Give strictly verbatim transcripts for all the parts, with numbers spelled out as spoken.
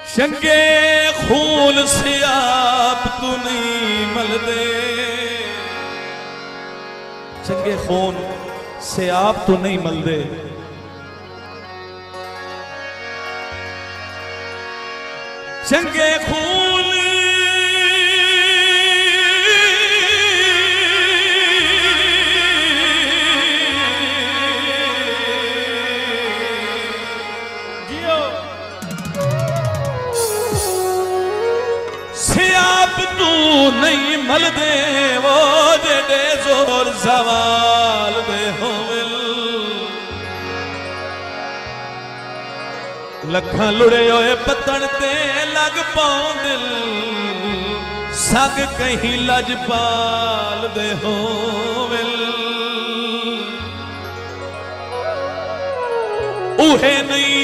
चंगे खून से आप तू नहीं मलदे, चंगे खून से आप तू नहीं मलदे, चंगे खून तू नहीं मलदे, वो जेडे जोर सवाल दे होविल। लखा लुड़े होए पतन ते लग पाऊं दिल, सग कहीं लजपाल दे होविल। उहे नहीं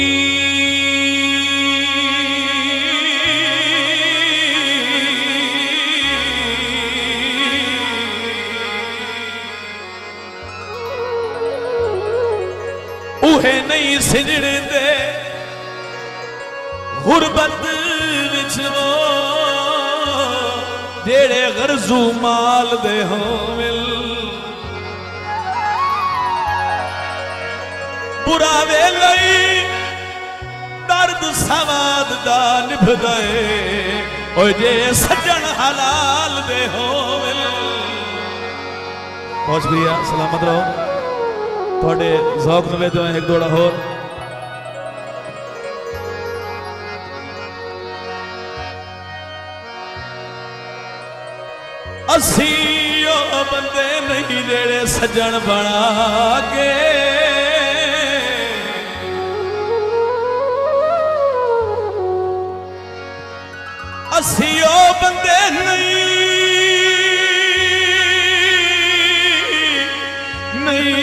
उहे नहीं सिजड़ते गुरबत विच वो जेड़े गरजू माल दे होविल। बुरा वेले दर्द सवाद दा निभदे, ओ जे सज्जन हलाल दे होविल। बहुत शुक्रिया, सलामत रहो। थोड़े ज़ौक़ में तो एक दोड़ा हो। असी ओ बंदे नहीं जेड़े सज्जन बना के, असी ओ बंदे नहीं नहीं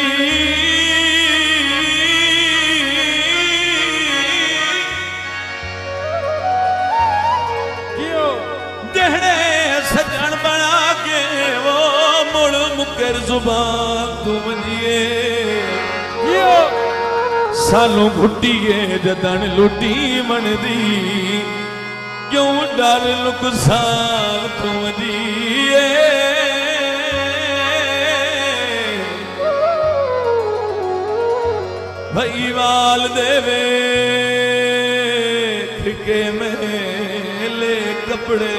सजन बना के वो मुड़ मुकर जुबान तू मंजिए। सानू घुट्टिए जदन लुटी मनदी, क्यों डर नुकसान तू मंजिए। भई वाल देवे के मेले कपड़े,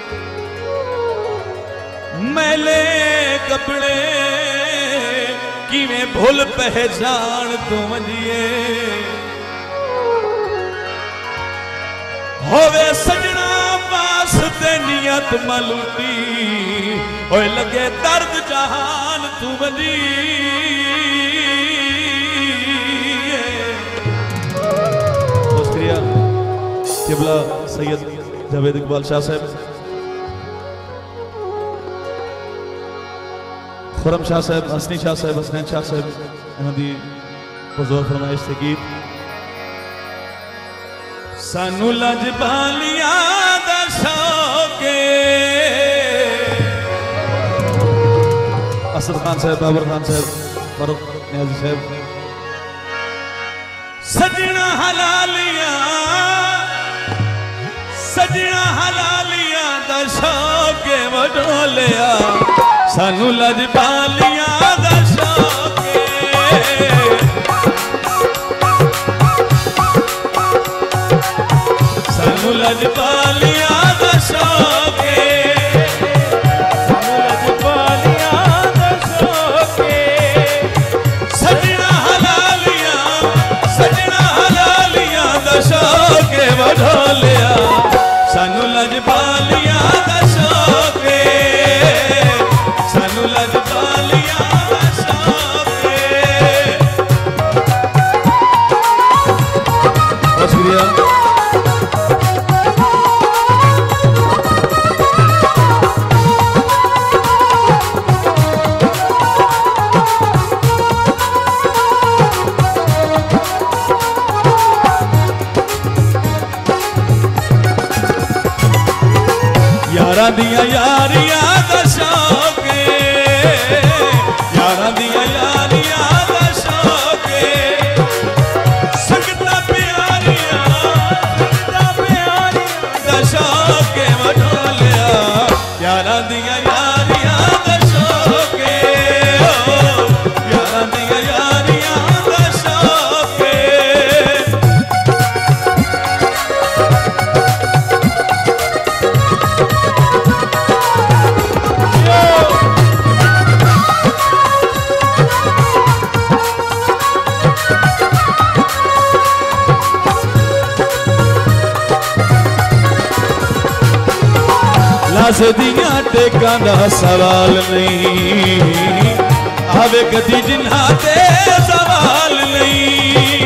मैले कपड़े किवें भूल पहचान तू मंजिए। होवे सजना पास ते नियत मलूटी, होए लगे दर्द जहान तू मंजिए। शुक्रिया किबला सैयद जावेद इकबाल शाह साहब, खुरम शाह साहब, हसनी शाह साहब, हसनैन शाह साहब, इन्होंने पुरज़ोर फरमाइश से गीत। सानू लजपालियां दा शौके, असद खान साहब, बाबर खान साहब, फारूक नियाज़ी साहब। सजना हलालियां सजना हलालियां दा शौके वडोलिया, सानू लजपालियां दा शौके। सानू लजपालियां दा शौके, सानू लजपालियां दा शौके। सजना हलालियां सजना हलालियां दा शौके वडोलिया, सानू लजपालियां दा शौके। सानू लजपालियां दा शौके। बहुत शुक्रिया। यारा दिया यारियां दा शौके, यारा दिया यारियां दा शौके। संगता प्यारियां संगता हसदियां टेकां दा सवाल नहीं, आवे कदी जिन्हां ते सवाल नहीं।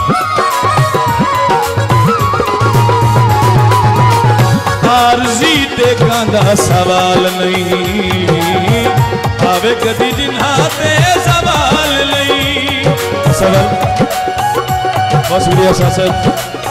आरज़ी टेकां दा सवाल नहीं, आवे कदी जिन्हां ते सवाल नहीं। सवाल बहुत शुक्रिया साहब।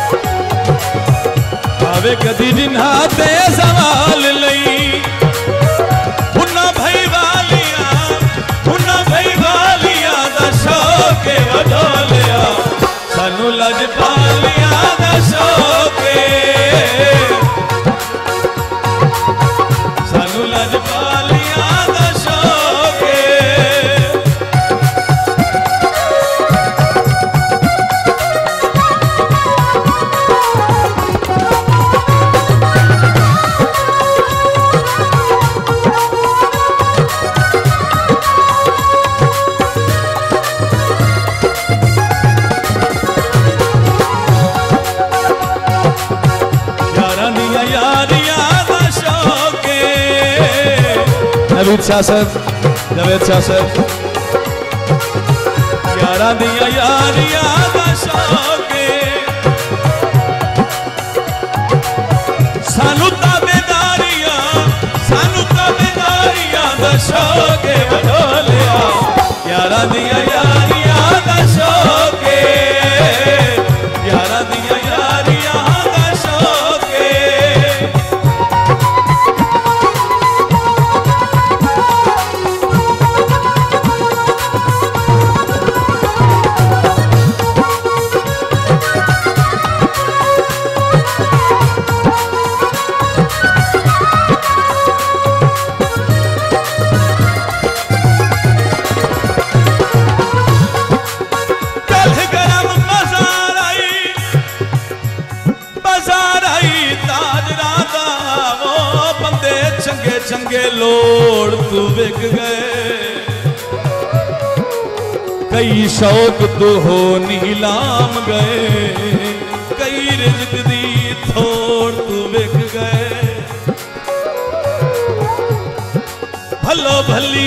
आवे कदी जिन्हां ते सवाल नहीं, उन्ना भई वालिया उन्ना भई वालिया दा शौक वधा लिया, सानू लजपालिया दा शौक, सानू लजपालिया दा शौक। नवीद शाह साहब, जावेद शाह साहब। यारां दियां यारियां दा शौक, सानू ताबेदारियां सानू ताबेदारियां दा शौक वधा लिया, यारां दियां यारियां दा शौक, यारां दियां यारियां दा शौक। चंगे चंगे लोड़ तू विक गए, कई शौक तो हो नीलाम गए, कई रिज़्क़ दी थोड़ तू विक गए। भलो भली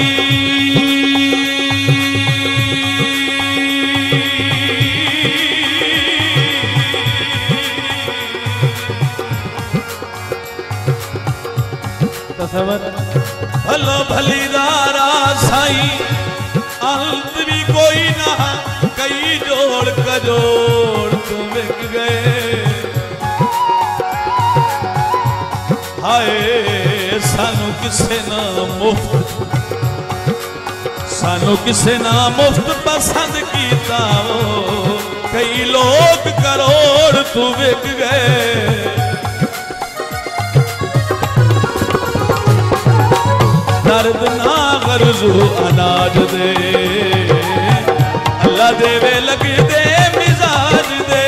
भलो भली दारा साई, अंत भी कोई ना, कई जोड़ कजोड़ तू विक गए। हाय सानू किसे ना मुफ्त सानू किसे ना मुफ्त पसंद कीता, कई लोग करोड़ तू विक गए। दर्द ना गरजू अनाज दे, अल्लाह देवे लग दे मिजाज दे।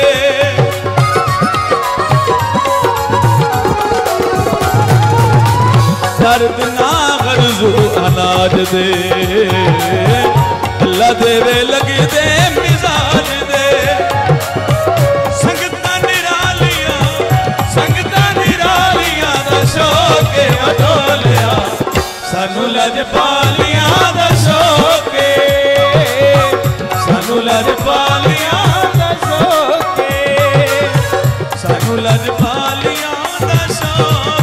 दर्द ना गरजू अनाज दे, अल्लाह देवे लग दे मिजाज दे। संगतां निरालियां संगतां निरालियां दा शौक वधा लिया, सानू लजपालियां दा शौक, सानू लजपालियां दा शौक, सानू लजपालियां दा शौक।